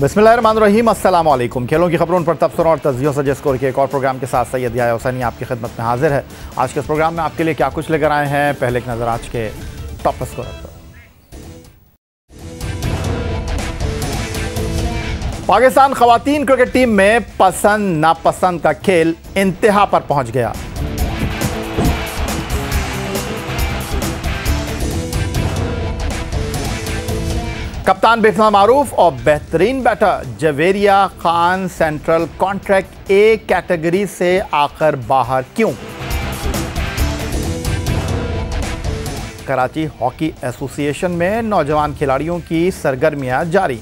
बिस्मिल्लाहिर्रहमानिर्रहीम, अस्सलाम वालेकुम। खेलों की खबरों पर तबसरों और तज्जियों से स्कोर के एक और प्रोग्राम के साथ सैयद याह्या हुसैनी आपकी खिदमत में हाजिर है। आज के इस प्रोग्राम में आपके लिए क्या कुछ लेकर आए हैं, पहले एक नज़र आज के टॉप स्कोर पर। पाकिस्तान खवातीन क्रिकेट टीम में पसंद नापसंद का खेल इंतहा पर पहुंच गया। कप्तान बिस्मा मारूफ और बेहतरीन batter Javeria Khan central contract A category से आकर बाहर क्यों? कराची हॉकी एसोसिएशन में नौजवान खिलाड़ियों की सरगर्मियां जारी।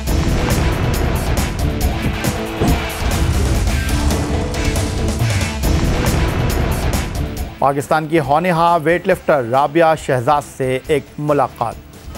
पाकिस्तान की होनहार वेटलिफ्टर राबिया शहजाद से एक मुलाकात।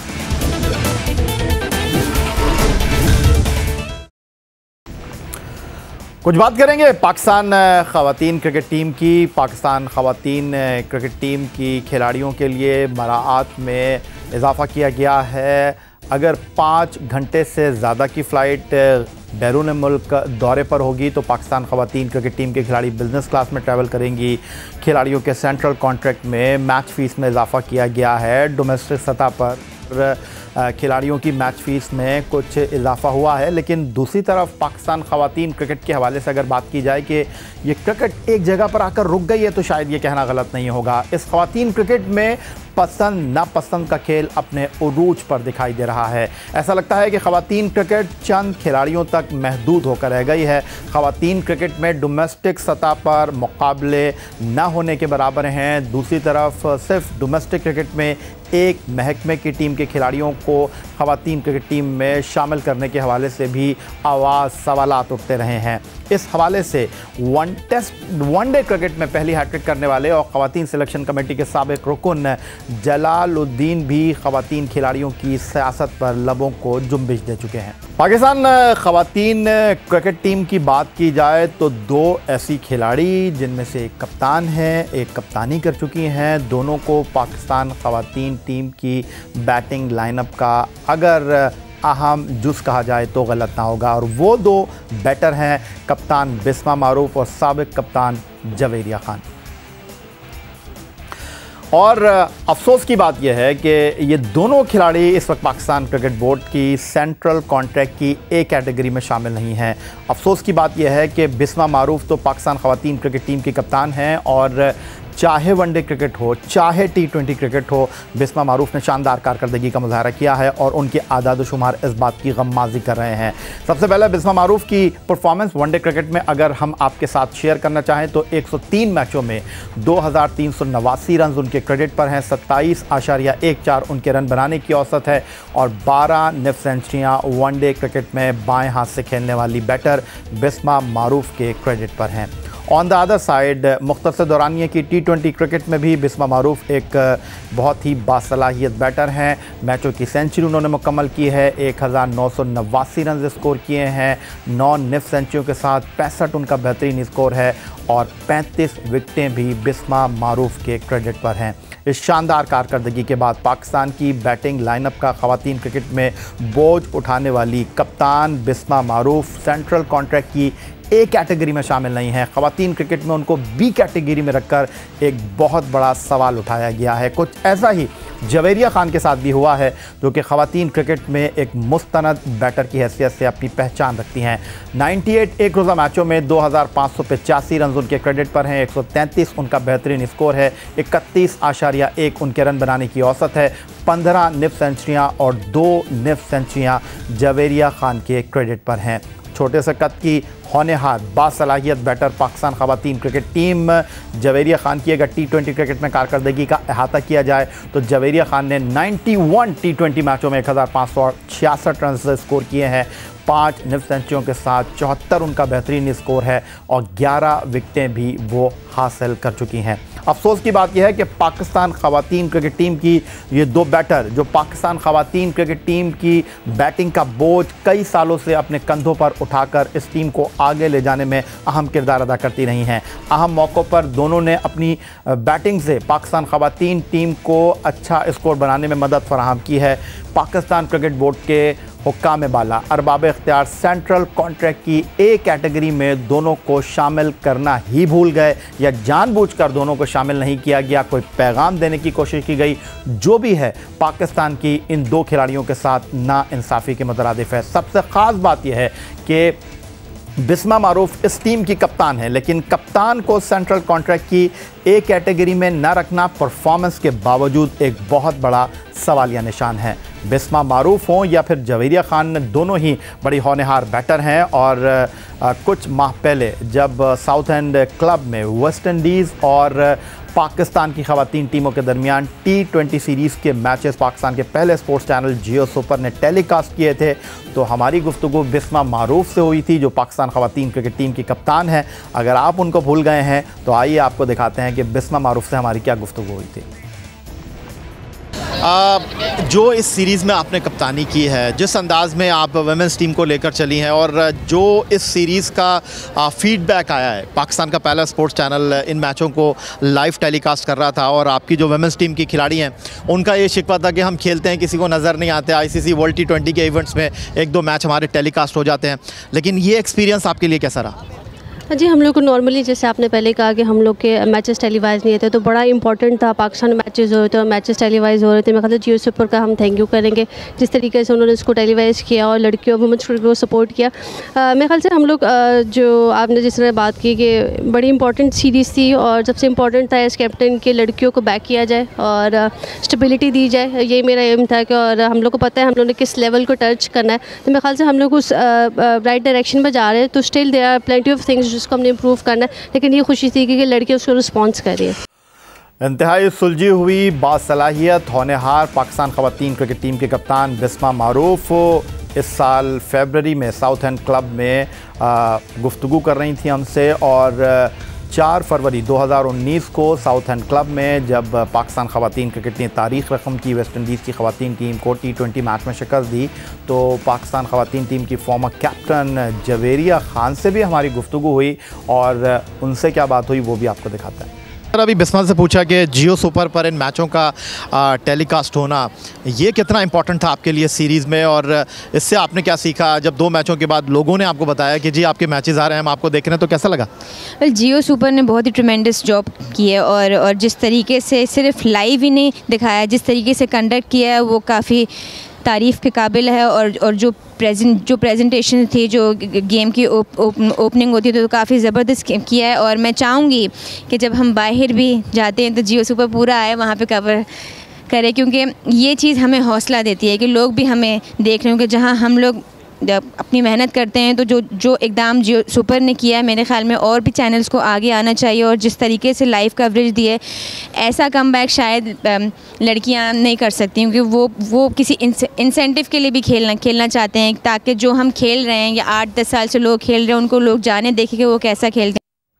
कुछ बात करेंगे पाकिस्तान ख़वातीन क्रिकेट टीम की। पाकिस्तान ख़वातीन क्रिकेट टीम की खिलाड़ियों के लिए मराआत में इजाफ़ा किया गया है। अगर 5 घंटे से ज़्यादा की फ़्लाइट बैरून मुल्क दौरे पर होगी तो पाकिस्तान ख़वातीन क्रिकेट टीम के खिलाड़ी बिज़नेस क्लास में ट्रैवल करेंगी। खिलाड़ियों के सेंट्रल कॉन्ट्रैक्ट में मैच फ़ीस में इजाफ़ा किया गया है। डोमेस्टिक सतह पर खिलाड़ियों की मैच फ़ीस में कुछ इजाफ़ा हुआ है, लेकिन दूसरी तरफ पाकिस्तान ख़वातीन क्रिकेट के हवाले से अगर बात की जाए कि ये क्रिकेट एक जगह पर आकर रुक गई है तो शायद ये कहना गलत नहीं होगा। इस ख़वातीन क्रिकेट में पसंद नापसंद का खेल अपने उरूज पर दिखाई दे रहा है। ऐसा लगता है कि ख़वातीन क्रिकेट चंद खिलाड़ियों तक महदूद होकर रह गई है। ख़वातीन क्रिकेट में डोमेस्टिक सतह पर मुकाबले न होने के बराबर हैं। दूसरी तरफ सिर्फ डोमेस्टिक क्रिकेट में एक महकमे की टीम के खिलाड़ियों को ख़वातीन क्रिकेट टीम में शामिल करने के हवाले से भी आवाज़ सवालात उठते रहे हैं। इस हवाले से वनडे क्रिकेट में पहली हैट्रिक करने वाले और ख़वातीन सिलेक्शन कमेटी के साबिक़ रुकन जलालुद्दीन भी ख़वातीन खिलाड़ियों की सियासत पर लबों को जुम्बिश दे चुके हैं। पाकिस्तान ख़वातीन क्रिकेट टीम की बात की जाए तो 2 ऐसी खिलाड़ी जिनमें से एक कप्तान है, एक कप्तानी कर चुकी हैं। दोनों को पाकिस्तान ख़वातीन टीम की बैटिंग लाइनअप का अगर अहम जुज़ कहा जाए तो गलत ना होगा, और वो 2 बैटर हैं कप्तान बिस्मा मारूफ और साबिक़ कप्तान जवेरिया खान। और अफसोस की बात यह है कि ये दोनों खिलाड़ी इस वक्त पाकिस्तान क्रिकेट बोर्ड की सेंट्रल कॉन्ट्रैक्ट की ए कैटेगरी में शामिल नहीं हैं। अफसोस की बात यह है कि बिस्मा मारूफ तो पाकिस्तान ख़वातीन क्रिकेट टीम की कप्तान हैं और चाहे वनडे क्रिकेट हो चाहे T20 क्रिकेट हो, बिस्मा मारूफ ने शानदार कारकर्दगी का मुजाहरा किया है और उनके आदाद शुमार इस बात की गम्माज़ी कर रहे हैं। सबसे पहले बिस्मा मारूफ की परफॉर्मेंस वनडे क्रिकेट में अगर हम आपके साथ शेयर करना चाहें तो 103 मैचों में 2389 रन उनके क्रेडिट पर हैं। 27.14 उनके रन बनाने की औसत है और 12 निफ सेंचुरियाँ वनडे क्रिकेट में बाएँ हाथ से खेलने वाली बैटर बिस्मा मारूफ के क्रेडिट पर हैं। ऑन द अदर साइड मुख्तसर दौरानिया की T20 क्रिकेट में भी बिस्मा मारूफ एक बहुत ही बासलाहियत बैटर हैं। मैचों की सेंचुरी उन्होंने मुकम्मल की है। 1989 रन स्कोर किए हैं। 9 निफ सेंचुरियों के साथ 65 उनका बेहतरीन स्कोर है और 35 विकेटें भी बिस्मा मारूफ के क्रेडिट पर हैं। इस शानदार कारकर्दगी के बाद पाकिस्तान की बैटिंग लाइनअप का ख़वातीन क्रिकेट में बोझ उठाने वाली कप्तान बिस्मा मारूफ सेंट्रल कॉन्ट्रैक्ट की ए कैटेगरी में शामिल नहीं है। ख़वातीन क्रिकेट में उनको बी कैटेगरी में रखकर एक बहुत बड़ा सवाल उठाया गया है। कुछ ऐसा ही जवेरिया खान के साथ भी हुआ है, जो कि ख़वातीन क्रिकेट में एक मुस्तनद बैटर की हैसियत से अपनी पहचान रखती हैं। 98 एक रोज़ा मैचों में 2585 रन उनके क्रेडिट पर हैं। 133 उनका बेहतरीन स्कोर है। 31.1 उनके रन बनाने की औसत है। 15 निफ सेंचुरियाँ और 2 निफ सेंचुरियाँ जवेरिया खान के क्रेडिट पर हैं। छोटे से कद की होनहार बासलाहियत बैटर पाकिस्तान ख़वातीन क्रिकेट टीम जवेरिया खान की अगर T20 क्रिकेट में कारकर्दगी का अहाता किया जाए तो जवेरिया खान ने 91 T20 मैचों में 1566 रन स्कोर किए हैं। 5 निफ सेंचुरियों के साथ 74 उनका बेहतरीन स्कोर है और 11 विकेटें भी वो हासिल कर चुकी हैं। अफसोस की बात यह है कि पाकिस्तान ख़वातीन क्रिकेट टीम की ये 2 बैटर जो पाकिस्तान ख़वातीन क्रिकेट टीम की बैटिंग का बोझ कई सालों से अपने कंधों पर उठाकर इस टीम को आगे ले जाने में अहम किरदार अदा करती रही हैं। अहम मौक़ों पर दोनों ने अपनी बैटिंग से पाकिस्तान ख़वातीन टीम को अच्छा स्कोर बनाने में मदद फराहम की है। पाकिस्तान क्रिकेट बोर्ड के हुक्काम बाला अरबाब इख्तियार सेंट्रल कॉन्ट्रैक्ट की ए कैटेगरी में दोनों को शामिल करना ही भूल गए या जानबूझकर दोनों को शामिल नहीं किया गया, कोई पैगाम देने की कोशिश की गई। जो भी है, पाकिस्तान की इन दो खिलाड़ियों के साथ नाइंसाफ़ी के मुतरादिफ है। सबसे ख़ास बात यह है कि बिस्मा मारूफ इस टीम की कप्तान है, लेकिन कप्तान को सेंट्रल कॉन्ट्रैक्ट की ए कैटेगरी में न रखना परफॉर्मेंस के बावजूद एक बहुत बड़ा सवालिया निशान है। बिस्मा मारूफ हों या फिर जवेरिया खान, दोनों ही बड़ी होनहार बैटर हैं और कुछ माह पहले जब साउथ एंड क्लब में वेस्ट इंडीज़ और पाकिस्तान की ख़वातीन टीमों के दरमियान T20 सीरीज़ के मैचेस पाकिस्तान के पहले स्पोर्ट्स चैनल जियो सुपर ने टेलीकास्ट किए थे, तो हमारी गुफ्तगू बिस्मा मारूफ से हुई थी, जो पाकिस्तान ख़वातीन क्रिकेट टीम की कप्तान है। अगर आप उनको भूल गए हैं तो आइए आपको दिखाते हैं कि बिस्मा मारूफ से हमारी क्या गुफ्तगू हुई थी। जो इस सीरीज़ में आपने कप्तानी की है, जिस अंदाज़ में आप वुमेंस टीम को लेकर चली हैं और जो इस सीरीज़ का फ़ीडबैक आया है, पाकिस्तान का पहला स्पोर्ट्स चैनल इन मैचों को लाइव टेलीकास्ट कर रहा था और आपकी जो वुमेंस टीम की खिलाड़ी हैं उनका ये शिकवा था कि हम खेलते हैं, किसी को नज़र नहीं आते। ICC वर्ल्ड T20 के इवेंट्स में एक दो मैच हमारे टेलीकास्ट हो जाते हैं, लेकिन ये एक्सपीरियंस आपके लिए कैसा रहा? जी, हम लोग को नॉर्मली, जैसे आपने पहले कहा कि हम लोग के मैचेस टेलीवाइज़ नहीं थे, तो बड़ा इंपॉर्टेंट था। पाकिस्तान में मैचेस हो रहे थे और मैचेस टेलीवाइज़ हो रहे थे। मैं कहता जियो सुपर का हम थैंक यू करेंगे, जिस तरीके से उन्होंने इसको टेलीवाइज़ किया और लड़कियों वुमेंस क्रिकेट को सपोर्ट किया। मेरे ख्याल से हम लोग जो आपने जिस तरह बात की कि बड़ी इंपॉर्टेंट सीरीज़ थी और सबसे इम्पॉर्टेंट था एज कैप्टन के लड़कियों को बैक किया जाए और स्टेबिलिटी दी जाए। ये मेरा एम था कि और हम लोग को पता है हम लोग ने किस लेवल को टच करना है, तो मेरे ख्याल से हम लोग उस राइट डायरेक्शन में जा रहे हैं। तो still there are plenty of things जिसको हमने इम्प्रूव करना, लेकिन ये खुशी थी कि लड़कियां उसको रिस्पॉन्स कर रही है। इंतहाई सुलझी हुई बासलाहियत होनहार पाकिस्तान ख़वातीन क्रिकेट टीम के कप्तान बिस्मा मारूफ इस साल फरवरी में साउथ एंड क्लब में गुफ्तगू कर रही थी हमसे और 4 फरवरी 2019 को साउथ एंड क्लब में जब पाकिस्तान ख़वातीन क्रिकेट ने तारीख़ रकम की वेस्ट इंडीज़ की ख़वातीन टीम को T20 मैच में शिकस्त दी, तो पाकिस्तान ख़वातीन टीम की फॉर्मर कैप्टन जवेरिया खान से भी हमारी गुफ्तगू हुई और उनसे क्या बात हुई वो भी आपको दिखाता है। अभी बिस्मा से पूछा कि जियो सुपर पर इन मैचों का टेलीकास्ट होना ये कितना इंपॉर्टेंट था आपके लिए सीरीज़ में, और इससे आपने क्या सीखा जब 2 मैचों के बाद लोगों ने आपको बताया कि जी आपके मैचेस आ रहे हैं, हम आपको देख रहे हैं, तो कैसा लगा? जियो सुपर ने बहुत ही ट्रिमेंडस जॉब की है और जिस तरीके से सिर्फ लाइव ही नहीं दिखाया, जिस तरीके से कंडक्ट किया है वो काफ़ी तारीफ़ के काबिल है। और जो प्रेजेंटेशन थी, जो गेम की ओपनिंग होती है, तो काफ़ी ज़बरदस्त किया है। और मैं चाहूँगी कि जब हम बाहर भी जाते हैं तो जियो सुपर पूरा आए, वहाँ पे कवर करे, क्योंकि ये चीज़ हमें हौसला देती है कि लोग भी हमें देख रहे हों कि जहाँ हम लोग जब अपनी मेहनत करते हैं तो जो इकदाम जियो सुपर ने किया है, मेरे ख़्याल में और भी चैनल्स को आगे आना चाहिए। और जिस तरीके से लाइव कवरेज दिए, ऐसा कमबैक शायद लड़कियां नहीं कर सकती, क्योंकि वो किसी इंसेंटिव के लिए भी खेलना चाहते हैं, ताकि जो हम खेल रहे हैं या 8-10 साल से लोग खेल रहे हैं उनको लोग जाने देखें कि वो कैसा खेलते हैं।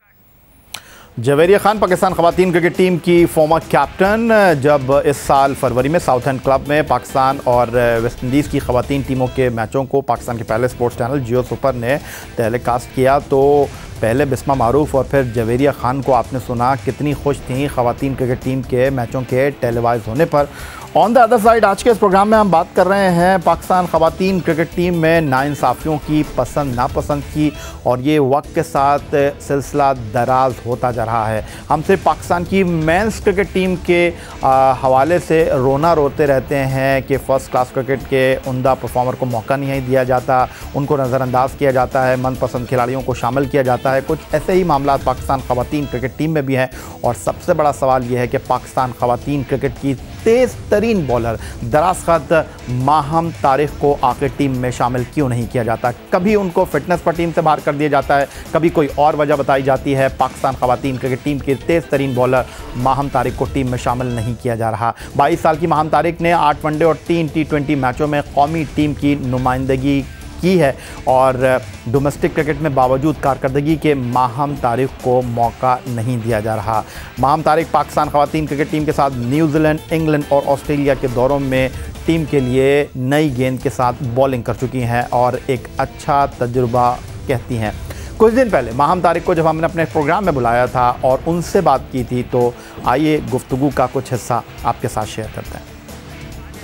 जवेरिया खान पाकिस्तान ख़वातीन क्रिकेट टीम की फॉर्मर कैप्टन, जब इस साल फरवरी में साउथ एंड क्लब में पाकिस्तान और वेस्ट इंडीज़ की ख़वातीन टीमों के मैचों को पाकिस्तान के पहले स्पोर्ट्स चैनल जियो सुपर ने टेलीकास्ट किया, तो पहले बिस्मा मारूफ और फिर जवेरिया खान को आपने सुना कितनी खुश थी ख़वातीन क्रिकेट टीम के मैचों के टेलीवाइज होने पर। ऑन द अदर साइड आज के इस प्रोग्राम में हम बात कर रहे हैं पाकिस्तान ख़वातीन क्रिकेट टीम में नाइंसाफ़ियों की, पसंद नापसंद की, और ये वक्त के साथ सिलसिला दराज होता जा रहा है। हम सिर्फ पाकिस्तान की मेंस क्रिकेट टीम के हवाले से रोना रोते रहते हैं कि फ़र्स्ट क्लास क्रिकेट के उम्दा परफॉर्मर को मौका नहीं दिया जाता, उनको नज़रअंदाज किया जाता है, मनपसंद खिलाड़ियों को शामिल किया जाता है। कुछ ऐसे ही मामला पाकिस्तान ख़वातीन क्रिकेट टीम में भी हैं, और सबसे बड़ा सवाल यह है कि पाकिस्तान ख़वातीन क्रिकेट की तेज़ तरीन बॉलर दराज़ माहम तारिक को आखिर टीम में शामिल क्यों नहीं किया जाता? कभी उनको फिटनेस पर टीम से बाहर कर दिया जाता है, कभी कोई और वजह बताई जाती है। पाकिस्तान ख़वातीन क्रिकेट टीम की तेज़ तरीन बॉलर माहम तारिक को टीम में शामिल नहीं किया जा रहा। 22 साल की माहम तारिक ने 8 वनडे और 3 T20 मैचों में कौमी टीम की नुमाइंदगी की है, और डोमेस्टिक क्रिकेट में बावजूद कारकर्दगी के माहम तारिक को मौका नहीं दिया जा रहा। माहम तारिक पाकिस्तान ख़वातीन क्रिकेट टीम के साथ न्यूजीलैंड, इंग्लैंड और ऑस्ट्रेलिया के दौरों में टीम के लिए नई गेंद के साथ बॉलिंग कर चुकी हैं और एक अच्छा तजुर्बा कहती हैं। कुछ दिन पहले माहम तारिक को जब हमने अपने प्रोग्राम में बुलाया था और उनसे बात की थी, तो आइए गुफ्तगू का कुछ हिस्सा आपके साथ शेयर करते हैं।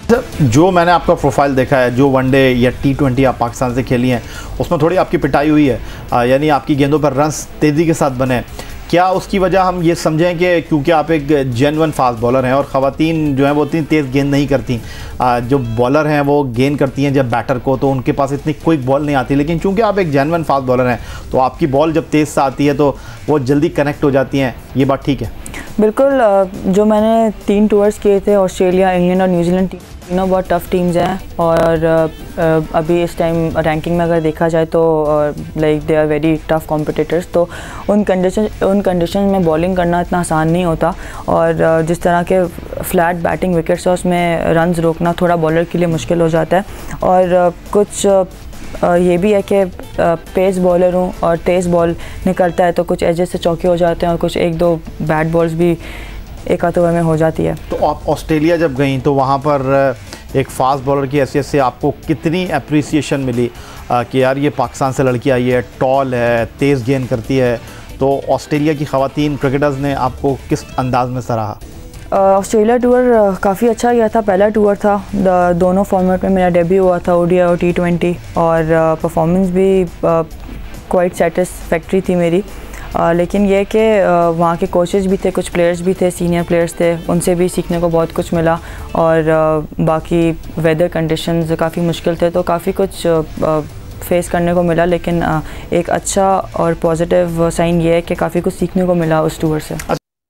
जो मैंने आपका प्रोफाइल देखा है, जो वनडे या T20 आप पाकिस्तान से खेली हैं, उसमें थोड़ी आपकी पिटाई हुई है, यानी आपकी गेंदों पर रन्स तेज़ी के साथ बने। क्या उसकी वजह हम ये समझें कि क्योंकि आप एक जेन्युइन फास्ट बॉलर हैं और ख़वातीन जो हैं वो इतनी तेज़ गेंद नहीं करती, जो बॉलर हैं वो गेंद करती हैं जब बैटर को, तो उनके पास इतनी क्विक बॉल नहीं आती, लेकिन चूंकि आप एक जेन्युइन फास्ट बॉलर हैं तो आपकी बॉल जब तेज़ से आती है तो वो जल्दी कनेक्ट हो जाती हैं, ये बात ठीक है? बिल्कुल। जो मैंने 3 टूर्स किए थे, ऑस्ट्रेलिया, इंग्लैंड और न्यूजीलैंड, तीनों बहुत टफ़ टीम्स हैं और अभी इस टाइम रैंकिंग में अगर देखा जाए तो like they are very tough competitors. तो उन कंडीशन में बॉलिंग करना इतना आसान नहीं होता और जिस तरह के फ्लैट बैटिंग विकेट्स है उसमें रन्स रोकना थोड़ा बॉलर के लिए मुश्किल हो जाता है। और कुछ ये भी है कि पेस बॉलर हूँ और तेज़ बॉल निकलता है तो कुछ एजेस से चौके हो जाते हैं और कुछ 1-2 बैट बॉल्स भी एक आध ओवर में हो जाती है। तो आप ऑस्ट्रेलिया जब गई तो वहाँ पर एक फ़ास्ट बॉलर की हैसियत से आपको कितनी अप्रिसिएशन मिली कि यार ये पाकिस्तान से लड़की आई है, टॉल है, तेज़ गेंद करती है? तो ऑस्ट्रेलिया की ख़वातीन क्रिकेटर्स ने आपको किस अंदाज में सराहा? ऑस्ट्रेलिया टूर काफ़ी अच्छा गया था, पहला टूर था, दोनों फॉर्मेट में मेरा डेब्यू हुआ था, ODI और T20, और परफॉर्मेंस भी क्वाइट सेटिस्फैक्ट्री थी मेरी। लेकिन ये कि वहाँ के कोचेस भी थे, कुछ प्लेयर्स भी थे, सीनियर प्लेयर्स थे, उनसे भी सीखने को बहुत कुछ मिला और बाकी वेदर कंडीशंस काफ़ी मुश्किल थे तो काफ़ी कुछ फेस करने को मिला। लेकिन एक अच्छा और पॉजिटिव साइन ये है कि काफ़ी कुछ सीखने को मिला उस टूर से।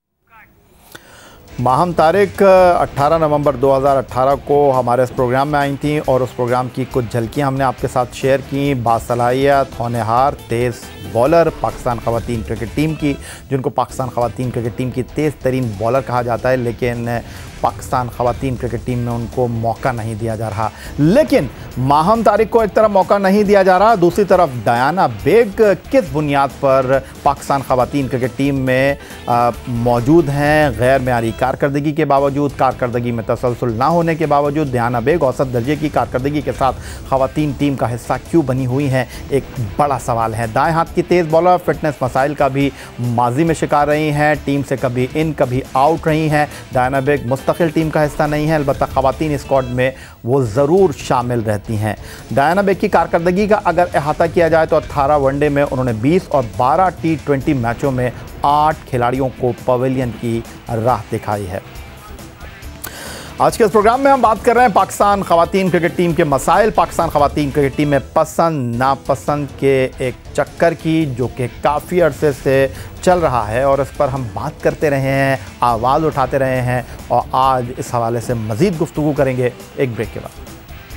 माहम तारिक 18 नवंबर 2018 को हमारे इस प्रोग्राम में आई थी और उस प्रोग्राम की कुछ झलकियाँ हमने आपके साथ शेयर की। बासलाहियत, होनहार, तेज़ बॉलर पाकिस्तान ख़वातीन क्रिकेट टीम की, जिनको पाकिस्तान ख़वातीन क्रिकेट टीम की तेज़ तरीन बॉलर कहा जाता है, लेकिन पाकिस्तान ख़वातीन क्रिकेट टीम में उनको मौका नहीं दिया जा रहा। लेकिन माहम तारिक को एक तरफ मौका नहीं दिया जा रहा, दूसरी तरफ डायना बेग किस बुनियाद पर पाकिस्तान ख़वातीन क्रिकेट टीम में मौजूद हैं? गैर मेयारी कारकर्दगी के बावजूद, कारकर्दगी में तसलसल ना होने के बावजूद डायना बेग औसत दर्जे की कारकर्दगी के साथ ख़वातीन टीम का हिस्सा क्यों बनी हुई हैं, एक बड़ा सवाल है। दाएँ हाथ की तेज़ बॉलर फिटनेस मसाइल का भी माजी में शिकार रही हैं, टीम से कभी इन कभी आउट रही हैं। डायना बेग मुस्तकिल टीम का हिस्सा नहीं है, अलबत्ता ख़वातीन स्क्वाड में वो ज़रूर शामिल रहती हैं। डायना बेग की कारकर्दगी का अगर अहाता किया जाए तो 18 वनडे में उन्होंने 20 और 12 T20 मैचों में 8 खिलाड़ियों को पवेलियन की राह दिखाई है। आज के इस प्रोग्राम में हम बात कर रहे हैं पाकिस्तान ख़वातीन क्रिकेट टीम के मसाइल, पाकिस्तान ख़वातीन क्रिकेट टीम में पसंद नापसंद के एक चक्कर की, जो कि काफ़ी अरसे से चल रहा है और इस पर हम बात करते रहे हैं, आवाज़ उठाते रहे हैं और आज इस हवाले से मज़ीद गुफ्तगू करेंगे एक ब्रेक के बाद।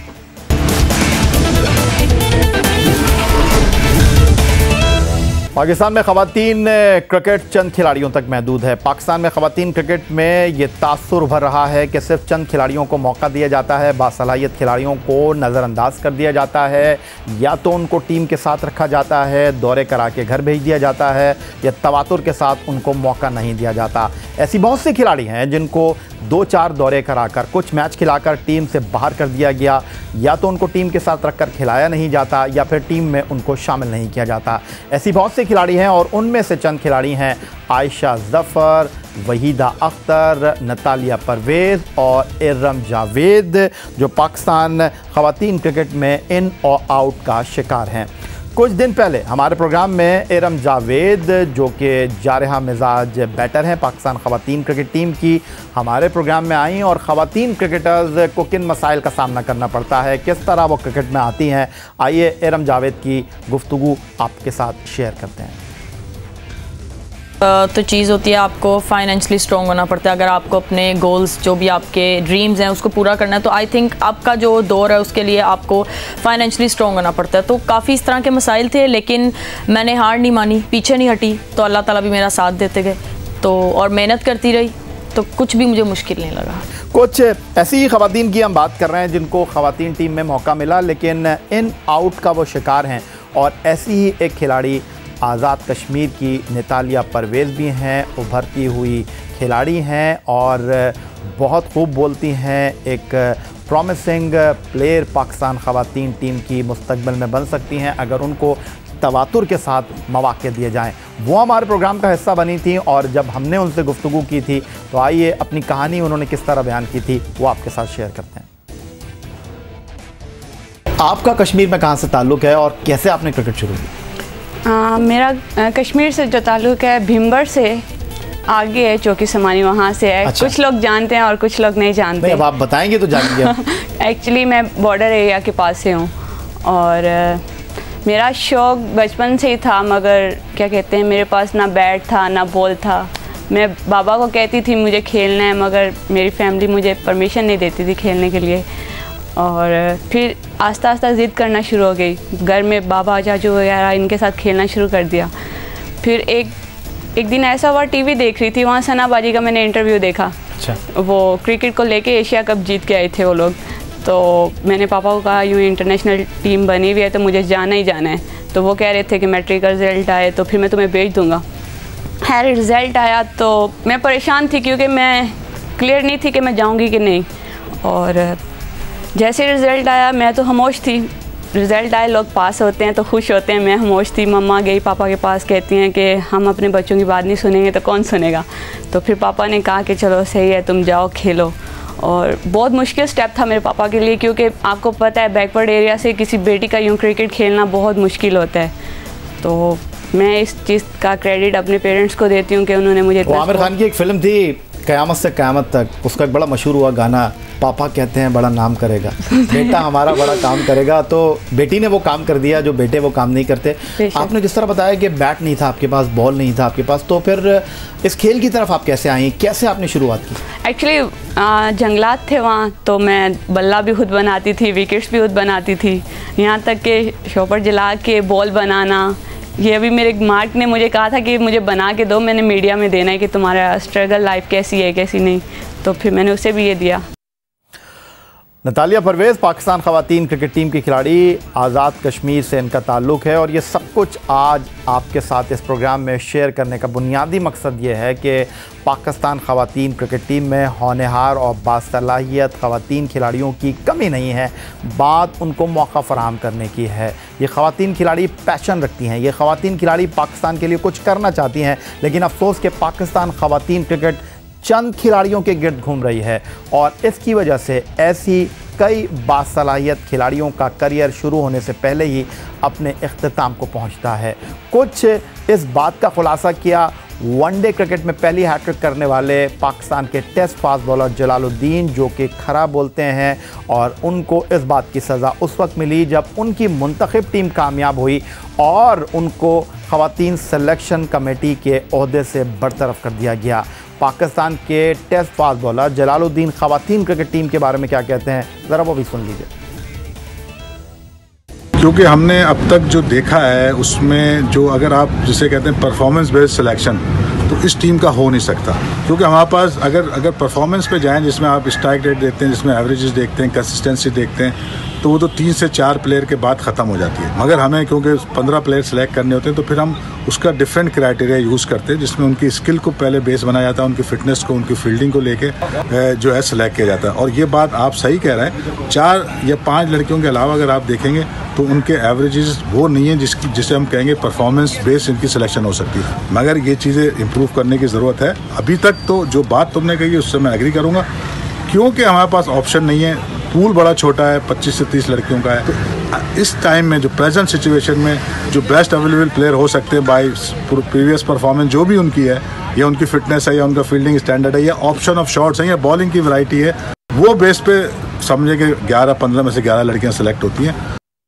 पाकिस्तान में ख़वातीन क्रिकेट चंद खिलाड़ियों तक महदूद है। पाकिस्तान में ख़वातीन क्रिकेट में ये तासुर उभर रहा है कि सिर्फ चंद खिलाड़ियों को मौका दिया जाता है, बासलाहियत खिलाड़ियों को नज़रअंदाज कर दिया जाता है, या तो उनको टीम के साथ रखा जाता है, दौरे करा के घर भेज दिया जाता है, या तवातुर के साथ उनको मौका नहीं दिया जाता। ऐसी बहुत से खिलाड़ी हैं जिनको 2-4 दौरे कराकर, कुछ मैच खिलाकर टीम से बाहर कर दिया गया, या तो उनको टीम के साथ रखकर खिलाया नहीं जाता या फिर टीम में उनको शामिल नहीं किया जाता। ऐसी बहुत से खिलाड़ी हैं और उनमें से चंद खिलाड़ी हैं आयशा ज़फ़र, वहीदा अख्तर, नतालिया परवेज़ और इरम जावेद, जो पाकिस्तान ख़वातीन क्रिकेट में इन और आउट का शिकार हैं। कुछ दिन पहले हमारे प्रोग्राम में इरम जावेद, जो कि जारहा मिजाज बैटर हैं पाकिस्तान ख़वातीन क्रिकेट टीम की, हमारे प्रोग्राम में आई और ख़वातीन क्रिकेटर्स को किन मसाइल का सामना करना पड़ता है, किस तरह वो क्रिकेट में आती हैं, आइए इरम जावेद की गुफ्तगू आपके साथ शेयर करते हैं। तो चीज़ होती है, आपको फाइनेंशियली स्ट्रॉन्ग होना पड़ता है। अगर आपको अपने गोल्स, जो भी आपके ड्रीम्स हैं, उसको पूरा करना है तो आई थिंक आपका जो दौर है उसके लिए आपको फाइनेंशियली स्ट्रॉन्ग होना पड़ता है। तो काफ़ी इस तरह के मसाइल थे, लेकिन मैंने हार नहीं मानी, पीछे नहीं हटी, तो अल्लाह ताला भी मेरा साथ देते गए तो और मेहनत करती रही, तो कुछ भी मुझे मुश्किल नहीं लगा। कुछ ऐसी ही ख़वातीन की हम बात कर रहे हैं जिनको ख़वातीन टीम में मौका मिला लेकिन इन आउट का वो शिकार हैं, और ऐसी ही एक खिलाड़ी आज़ाद कश्मीर की नतालिया परवेज़ भी हैं, उभरती हुई खिलाड़ी हैं और बहुत खूब बोलती हैं, एक प्रॉमिसिंग प्लेयर पाकिस्तान ख़वातीन टीम की मुस्तकबिल में बन सकती हैं अगर उनको तवातुर के साथ मौके दिए जाएं। वो हमारे प्रोग्राम का हिस्सा बनी थी और जब हमने उनसे गुफ्तगू की थी तो आइए अपनी कहानी उन्होंने किस तरह बयान की थी वो आपके साथ शेयर करते हैं। आपका कश्मीर में कहाँ से ताल्लुक़ है और कैसे आपने क्रिकेट शुरू की? मेरा कश्मीर से जो ताल्लुक़ है भिम्बर से आगे है, चौकी समानी वहाँ से है। अच्छा। कुछ लोग जानते हैं और कुछ लोग नहीं जानते। नहीं, अब आप बताएंगे तो जानेंगे। एक्चुअली मैं बॉर्डर एरिया के पास से हूँ और मेरा शौक़ बचपन से ही था, मगर क्या कहते हैं मेरे पास ना बैट था ना बॉल था। मैं बाबा को कहती थी मुझे खेलना है, मगर मेरी फैमिली मुझे परमिशन नहीं देती थी खेलने के लिए। और फिर आस्ता आस्ता ज़िद करना शुरू हो गई, घर में बाबा चाचू वगैरह इनके साथ खेलना शुरू कर दिया। फिर एक दिन ऐसा हुआ, टीवी देख रही थी, वहाँ सनाबाजी का मैंने इंटरव्यू देखा। अच्छा। वो क्रिकेट को लेके एशिया कप जीत के आए थे वो लोग। तो मैंने पापा को कहा यूँ इंटरनेशनल टीम बनी हुई है तो मुझे जाना ही जाना है। तो वो कह रहे थे कि मैट्रिक का रिज़ल्ट आए तो फिर मैं तुम्हें भेज दूँगा। खैर रिज़ल्ट आया तो मैं परेशान थी क्योंकि मैं क्लियर नहीं थी कि मैं जाऊँगी कि नहीं। और जैसे रिज़ल्ट आया मैं तो खामोश थी। रिज़ल्ट आए, लोग पास होते हैं तो खुश होते हैं, मैं खामोश थी। मम्मा गई पापा के पास, कहती हैं कि हम अपने बच्चों की बात नहीं सुनेंगे तो कौन सुनेगा। तो फिर पापा ने कहा कि चलो सही है तुम जाओ खेलो। और बहुत मुश्किल स्टेप था मेरे पापा के लिए, क्योंकि आपको पता है बैकवर्ड एरिया से किसी बेटी का यूँ क्रिकेट खेलना बहुत मुश्किल होता है। तो मैं इस चीज़ का क्रेडिट अपने पेरेंट्स को देती हूँ कि उन्होंने मुझे। आमिर खान की एक फ़िल्म थी क़यामत से क़यामत तक, उसका एक बड़ा मशहूर हुआ गाना, पापा कहते हैं बड़ा नाम करेगा, बेटा हमारा बड़ा काम करेगा। तो बेटी ने वो काम कर दिया जो बेटे वो काम नहीं करते। आपने जिस तरह बताया कि बैट नहीं था आपके पास, बॉल नहीं था आपके पास, तो फिर इस खेल की तरफ आप कैसे आई, कैसे आपने शुरुआत की? एक्चुअली जंगलात थे वहाँ, तो मैं बल्ला भी खुद बनाती थी, विकेट्स भी खुद बनाती थी, यहाँ तक कि शॉपर जला के बॉल बनाना। ये अभी मेरे मार्क ने मुझे कहा था कि मुझे बना के दो, मैंने मीडिया में देना है कि तुम्हारा स्ट्रगल लाइफ कैसी है कैसी नहीं। तो फिर मैंने उसे भी ये दिया। नतालिया परवेज़ पाकिस्तान ख़वातीन क्रिकेट टीम की खिलाड़ी, आज़ाद कश्मीर से इनका ताल्लुक़ है। और ये सब कुछ आज आपके साथ इस प्रोग्राम में शेयर करने का बुनियादी मकसद ये है कि पाकिस्तान ख़वातीन क्रिकेट टीम में होनहार और बासलाहियत ख़वातीन खिलाड़ियों की कमी नहीं है, बात उनको मौका फ़राहम करने की है। ये ख़वातीन खिलाड़ी पैशन रखती हैं, ये ख़वातीन खिलाड़ी पाकिस्तान के लिए कुछ करना चाहती हैं, लेकिन अफसोस कि पाकिस्तान ख़वातीन क्रिकेट चंद खिलाड़ियों के गिर्द घूम रही है और इसकी वजह से ऐसी कई बासलाहियत खिलाड़ियों का करियर शुरू होने से पहले ही अपने इख्तिताम को पहुंचता है। कुछ इस बात का खुलासा किया वनडे क्रिकेट में पहली हैट्रिक करने वाले पाकिस्तान के टेस्ट फास्ट बॉलर जलालुद्दीन, जो कि खरा बोलते हैं, और उनको इस बात की सज़ा उस वक्त मिली जब उनकी मुंतखब टीम कामयाब हुई और उनको ख़वातीन सिलेक्शन कमेटी के ओहदे से बरतरफ कर दिया गया। पाकिस्तान के टेस्ट फास्ट बॉलर जलालुद्दीन ख़वातीन क्रिकेट टीम के बारे में क्या कहते हैं, ज़रा वो भी सुन लीजिए। क्योंकि हमने अब तक जो देखा है उसमें जो अगर आप जिसे कहते हैं परफॉर्मेंस बेस्ड सिलेक्शन, तो इस टीम का हो नहीं सकता। क्योंकि हमारे पास अगर परफॉर्मेंस पे जाएं, जिसमें आप स्ट्राइक रेट देखते हैं, जिसमें एवरेजेस देखते हैं, कंसिस्टेंसी देखते हैं, तो वो तो 3 से 4 प्लेयर के बाद ख़त्म हो जाती है। मगर हमें क्योंकि 15 प्लेयर सेलेक्ट करने होते हैं, तो फिर हम उसका डिफरेंट क्राइटेरिया यूज़ करते हैं, जिसमें उनकी स्किल को पहले बेस बनाया जाता है, उनकी फिटनेस को, उनकी फील्डिंग को लेके जो है सेलेक्ट किया जाता है। और ये बात आप सही कह रहे हैं, 4 या 5 लड़कियों के अलावा अगर आप देखेंगे तो उनके एवरेजेस वो नहीं है जिसे हम कहेंगे परफॉर्मेंस बेस्ड इनकी सिलेक्शन हो सकती है। मगर ये चीज़ें इम्प्रूव करने की ज़रूरत है। अभी तक तो जो बात तुमने कही उससे मैं एग्री करूँगा, क्योंकि हमारे पास ऑप्शन नहीं है, पूल बड़ा छोटा है, 25 से 30 लड़कियों का है। तो इस टाइम में जो प्रेजेंट सिचुएशन में जो बेस्ट अवेलेबल प्लेयर हो सकते हैं बाय प्रीवियस परफॉर्मेंस जो भी उनकी है, या उनकी फिटनेस है, या उनका फील्डिंग स्टैंडर्ड है, या ऑप्शन ऑफ शॉट्स हैं, या बॉलिंग की वैरायटी है, वो बेस पे समझे कि 11-15 में से 11 लड़कियां सेलेक्ट होती हैं।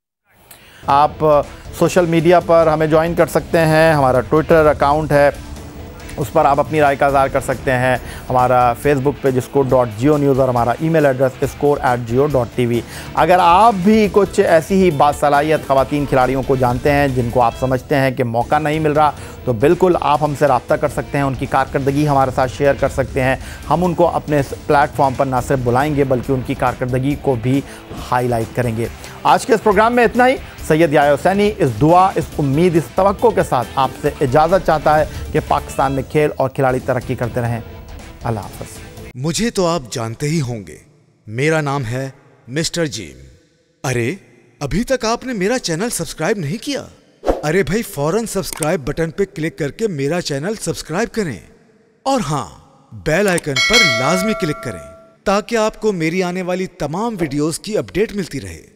आप सोशल मीडिया पर हमें ज्वाइन कर सकते हैं, हमारा ट्विटर अकाउंट है, उस पर आप अपनी राय का इज़हार कर सकते हैं। हमारा फेसबुक पेज score.geo न्यूज़ और हमारा ईमेल एड्रेस score@geo.tv। अगर आप भी कुछ ऐसी ही बासलाहियत ख़वातीन खिलाड़ियों को जानते हैं जिनको आप समझते हैं कि मौका नहीं मिल रहा, तो बिल्कुल आप हमसे रब्ता कर सकते हैं, उनकी कारकर्दगी हमारे साथ शेयर कर सकते हैं। हम उनको अपने प्लेटफॉर्म पर ना सिर्फ बुलाएंगे बल्कि उनकी कारकर्दगी को भी हाईलाइट करेंगे। आज के इस प्रोग्राम में इतना ही। सैयद याह्या हुसैनी इस दुआ, इस उम्मीद, इस तवक्को के साथ आपसे इजाज़त चाहता है कि पाकिस्तान में खेल और खिलाड़ी तरक्की करते रहें। अल्लाह हाफ़िज़। मुझे तो आप जानते ही होंगे, मेरा नाम है मिस्टर जिम। अरे अभी तक आपने मेरा चैनल सब्सक्राइब नहीं किया? अरे भाई फौरन सब्सक्राइब बटन पे क्लिक करके मेरा चैनल सब्सक्राइब करें और हाँ, बेल आइकन पर लाजमी क्लिक करें ताकि आपको मेरी आने वाली तमाम वीडियोस की अपडेट मिलती रहे।